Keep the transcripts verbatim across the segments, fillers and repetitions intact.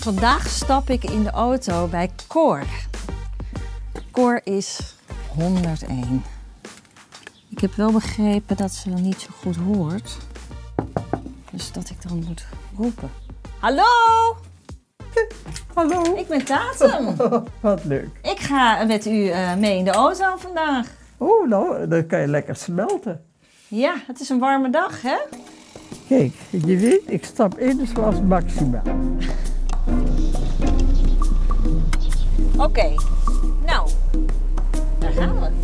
Vandaag stap ik in de auto bij Cor. Cor is honderdéén. Ik heb wel begrepen dat ze niet zo goed hoort. Dus dat ik dan moet roepen. Hallo! Hallo. Ik ben Tatum. Wat leuk. Ik ga met u uh, mee in de auto vandaag. Oh, nou, dan kan je lekker smelten. Ja, het is een warme dag, hè? Kijk, je weet, ik stap in zoals Maxima. Oké, okay. Nou, daar gaan we.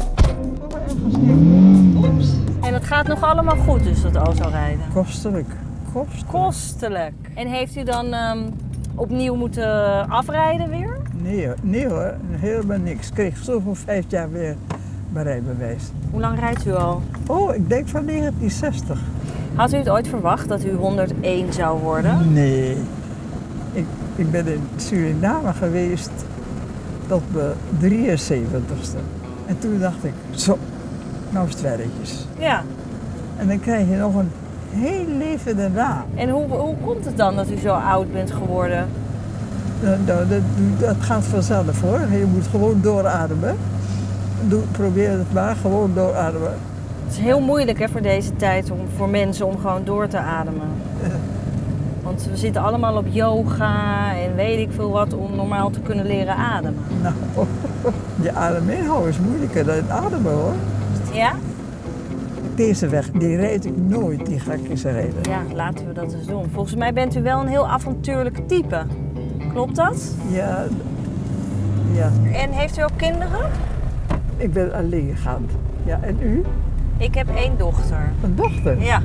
Oeps. En het gaat nog allemaal goed dus, dat autorijden? Kostelijk. Kostelijk. Kostelijk. En heeft u dan um, opnieuw moeten afrijden weer? Nee hoor, nee hoor, helemaal niks. Ik kreeg zo voor vijf jaar weer mijn rijbewijs. Hoe lang rijdt u al? Oh, ik denk van negentien zestig. Had u het ooit verwacht dat u honderdéén zou worden? Nee. Ik, ik ben in Suriname geweest tot mijn drieënzeventigste. En toen dacht ik, zo, nou is het werkjes. Ja. En dan krijg je nog een heel leven daarna. En hoe, hoe komt het dan dat u zo oud bent geworden? Nou, dat, dat, dat gaat vanzelf hoor. Je moet gewoon doorademen. Doe, probeer het maar, gewoon doorademen. Het is heel moeilijk hè, voor deze tijd om, voor mensen om gewoon door te ademen. Want we zitten allemaal op yoga en weet ik veel wat om normaal te kunnen leren ademen. Nou, je adem inhouden is moeilijker dan het ademen hoor. Ja? Deze weg, die rijd ik nooit, die ga ik eens rijden. Ja, laten we dat eens doen. Volgens mij bent u wel een heel avontuurlijk type. Klopt dat? Ja. Ja. En heeft u ook kinderen? Ik ben alleengaand. Ja, en u? Ik heb één dochter. Een dochter? Ja.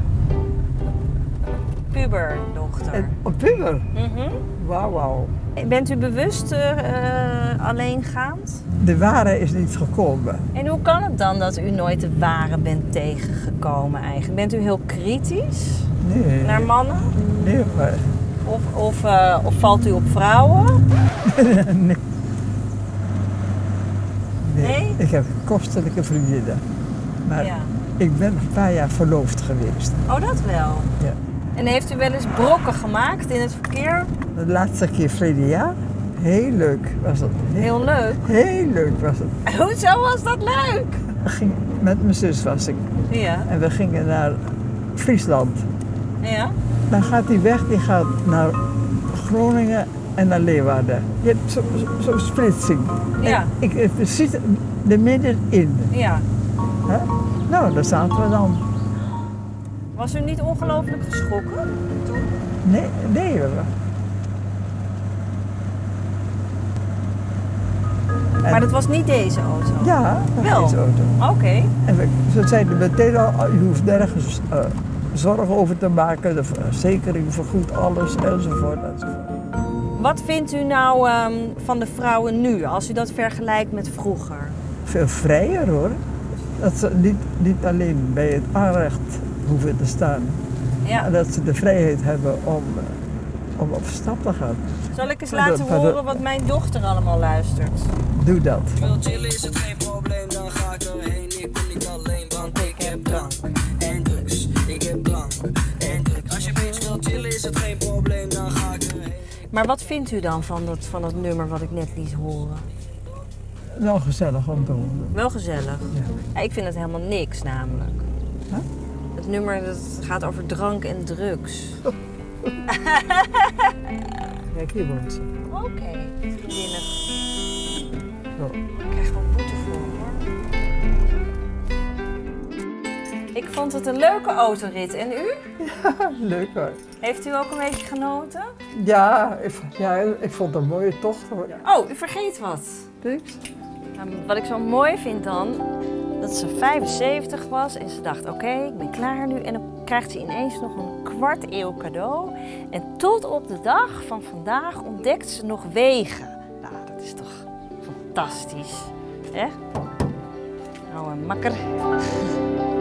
Puberdochter. En, een puber? Mm-hmm. Wauw, wauw. Bent u bewust uh, alleengaand? De ware is niet gekomen. En hoe kan het dan dat u nooit de ware bent tegengekomen eigenlijk? Bent u heel kritisch Nee. naar mannen? Nee, maar... Of, of, uh, of valt u op vrouwen? nee. nee. Nee? Ik heb kostelijke vriendinnen. Maar Ja. ik ben een paar jaar verloofd geweest. Oh, dat wel. Ja. En heeft u wel eens brokken gemaakt in het verkeer? De laatste keer verleden jaar. Heel leuk was het. Heel leuk. Heel leuk was het. Hoezo was dat leuk? Ik ging, met mijn zus was ik. Ja. En we gingen naar Friesland. Ja? Dan gaat die weg, die gaat naar Groningen en naar Leeuwarden. Je hebt zo'n zo, zo splitsing. Ja. En ik heb precies er middenin. Ja. Hè? Nou, daar zaten we dan. Was u niet ongelooflijk geschrokken toen? Nee, nee hoor. En, Maar dat was niet deze auto? ja, dat wel. was deze auto. Oké. Okay. En we, ze zeiden meteen al, je hoeft nergens uh, zorgen over te maken. De verzekering vergoedt alles, enzovoort, enzovoort. Wat vindt u nou um, van de vrouwen nu, als u dat vergelijkt met vroeger? Veel vrijer hoor. Dat ze niet, niet alleen bij het aanrecht hoeven te staan. Ja. En dat ze de vrijheid hebben om, om op stap te gaan. Zal ik eens Pardon, laten pardon. horen wat mijn dochter allemaal luistert? Doe dat. Wil chillen is het geen probleem, dan ga ik erheen. Ik ben niet alleen, want ik heb drank en drugs. Ik heb drank en drugs. Als je bitch wil chillen is het geen probleem, dan ga ik erheen. Maar wat vindt u dan van dat, van dat nummer wat ik net liet horen? Wel gezellig om te horen. Wel gezellig. Ja. Ja, ik vind het helemaal niks namelijk. Huh? Het nummer dat gaat over drank en drugs. Kijk, hier woont ze. Oké, okay. Vriendinnen. Zo. Ik krijg gewoon boete voor hoor. Ik vond het een leuke autorit. En u? Ja, leuk hoor. Heeft u ook een beetje genoten? Ja, ik, ja, ik vond het een mooie tocht hoor. Oh, u vergeet wat. Niks. Nou, wat ik zo mooi vind dan, dat ze vijfenzeventig was en ze dacht, oké, okay, ik ben klaar nu. En dan krijgt ze ineens nog een kwart eeuw cadeau. En tot op de dag van vandaag ontdekt ze nog wegen. Nou, dat is toch fantastisch, hè? Nou, een makker.